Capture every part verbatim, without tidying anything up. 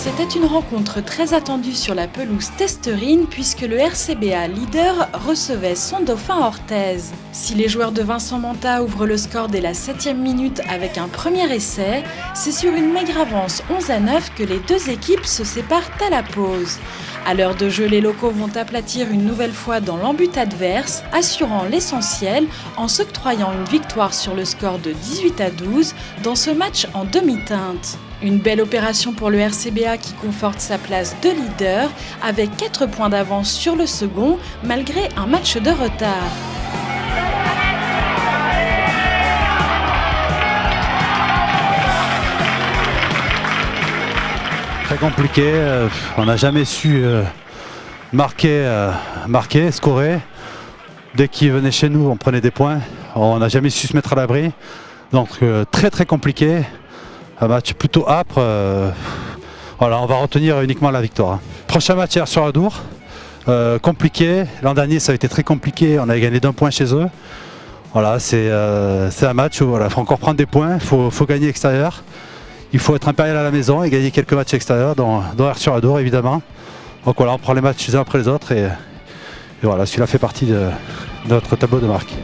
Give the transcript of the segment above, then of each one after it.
c'était une rencontre très attendue sur la pelouse Testerine puisque le R C B A leader recevait son dauphin Orthez. Si les joueurs de Vincent Manta ouvrent le score dès la septième minute avec un premier essai, c'est sur une maigre avance onze à neuf que les deux équipes se séparent à la pause. À l'heure de jeu, les locaux vont aplatir une nouvelle fois dans l'embut adverse, assurant l'essentiel en s'octroyant une victoire sur le score de dix-huit à douze dans ce match en demi-teinte. Une belle opération pour le R C B A qui conforte sa place de leader avec quatre points d'avance sur le second malgré un match de retard. Très compliqué, euh, on n'a jamais su euh, marquer, euh, marquer, scorer. Dès qu'ils venaient chez nous, on prenait des points. On n'a jamais su se mettre à l'abri. Donc euh, très très compliqué. Un match plutôt âpre. Euh, voilà, on va retenir uniquement la victoire. Prochain match hier sur Adour. Euh, compliqué. L'an dernier ça a été très compliqué. On avait gagné d'un point chez eux. Voilà, c'est euh, un match où il voilà, faut encore prendre des points. Il faut, faut gagner extérieur. Il faut être impérial à la maison et gagner quelques matchs extérieurs, dans, dans R sur Adour évidemment. Donc voilà, on prend les matchs les uns après les autres et, et voilà, celui-là fait partie de, de notre tableau de marque.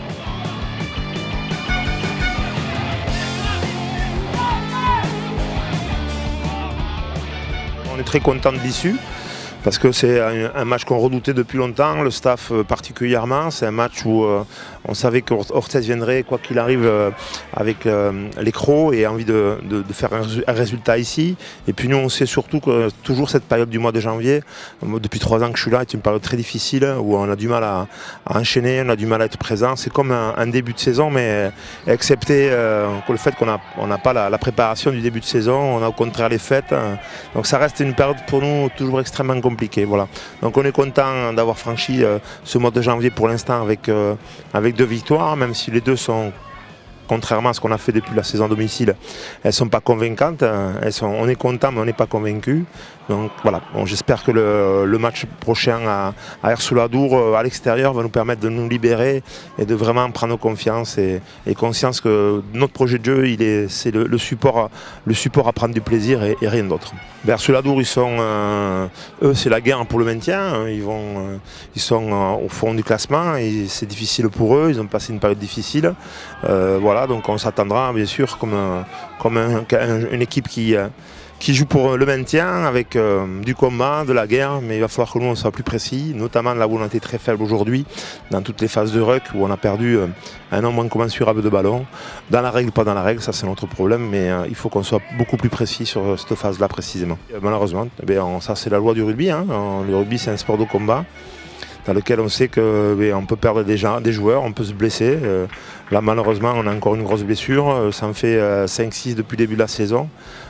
On est très content de l'issue. Parce que c'est un, un match qu'on redoutait depuis longtemps, le staff euh, particulièrement. C'est un match où euh, on savait qu'Orthez viendrait, quoi qu'il arrive, euh, avec euh, les crocs et envie de, de, de faire un, un résultat ici. Et puis nous, on sait surtout que toujours cette période du mois de janvier, euh, depuis trois ans que je suis là, est une période très difficile où on a du mal à, à enchaîner, on a du mal à être présent. C'est comme un, un début de saison, mais excepté euh, le fait qu'on n'a on n'a pas la, la préparation du début de saison, on a au contraire les fêtes. Hein. Donc ça reste une période pour nous toujours extrêmement compliquée. Voilà. Donc on est content d'avoir franchi euh, ce mois de janvier pour l'instant avec, euh, avec deux victoires, même si les deux sont, contrairement à ce qu'on a fait depuis la saison à domicile, elles ne sont pas convaincantes. Elles sont, on est content mais on n'est pas convaincu. Donc voilà, bon, j'espère que le, le match prochain à, à Air-sous-la-Dour à l'extérieur va nous permettre de nous libérer et de vraiment prendre confiance et, et conscience que notre projet de jeu, c'est le, le, support, le support à prendre du plaisir et, et rien d'autre. Air-sous-la-Dour, ils sont, euh, eux, c'est la guerre pour le maintien. Ils, vont, euh, ils sont euh, au fond du classement et c'est difficile pour eux. Ils ont passé une période difficile. Euh, voilà, donc on s'attendra bien sûr comme, comme un, un, une équipe qui euh, qui joue pour le maintien avec euh, du combat, de la guerre, mais il va falloir que nous on soit plus précis, notamment là où on a été très faible aujourd'hui, dans toutes les phases de ruck où on a perdu euh, un nombre incommensurable de ballons. Dans la règle, pas dans la règle, ça c'est notre problème, mais euh, il faut qu'on soit beaucoup plus précis sur euh, cette phase-là précisément. Et, malheureusement, eh bien, on, ça c'est la loi du rugby, hein. Le rugby c'est un sport de combat dans lequel on sait qu'on peut perdre des, gens, des joueurs, on peut se blesser. Euh, là malheureusement on a encore une grosse blessure, ça en fait euh, cinq six depuis le début de la saison.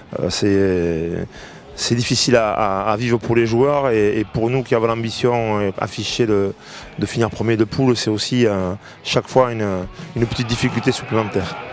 Euh, c'est difficile à, à, à vivre pour les joueurs et, et pour nous qui avons l'ambition affichée de, de finir premier de poule, c'est aussi euh, chaque fois une, une petite difficulté supplémentaire.